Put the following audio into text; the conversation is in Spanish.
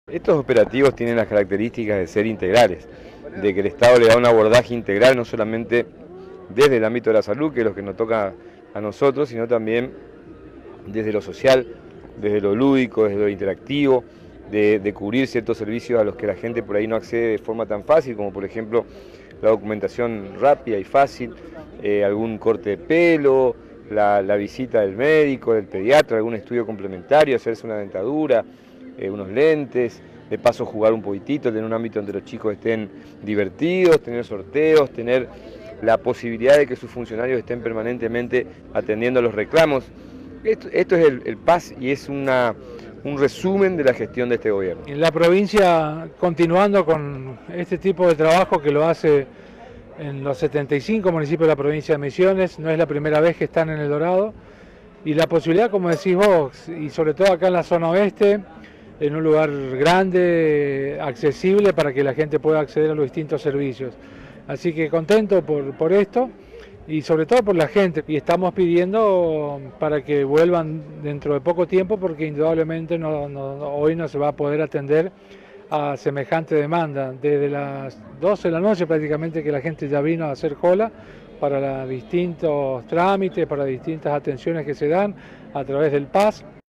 Estos operativos tienen las características de ser integrales, de que el Estado le da un abordaje integral no solamente desde el ámbito de la salud, que es lo que nos toca a nosotros, sino también desde lo social, desde lo lúdico, desde lo interactivo, de cubrir ciertos servicios a los que la gente por ahí no accede de forma tan fácil, como por ejemplo la documentación rápida y fácil, algún corte de pelo, la visita del médico, del pediatra, algún estudio complementario, hacerse una dentadura, unos lentes, de paso jugar un poquitito, tener un ámbito donde los chicos estén divertidos, tener sorteos, tener la posibilidad de que sus funcionarios estén permanentemente atendiendo los reclamos. Esto es el PAS y es un resumen de la gestión de este gobierno. En la provincia, continuando con este tipo de trabajo que lo hace en los 75 municipios de la provincia de Misiones, no es la primera vez que están en El Dorado, y la posibilidad, como decís vos, y sobre todo acá en la zona oeste, en un lugar grande, accesible para que la gente pueda acceder a los distintos servicios. Así que contento por esto y sobre todo por la gente, y estamos pidiendo para que vuelvan dentro de poco tiempo porque indudablemente hoy no se va a poder atender a semejante demanda. Desde las 12 de la noche prácticamente que la gente ya vino a hacer cola para los distintos trámites, para distintas atenciones que se dan a través del PAS.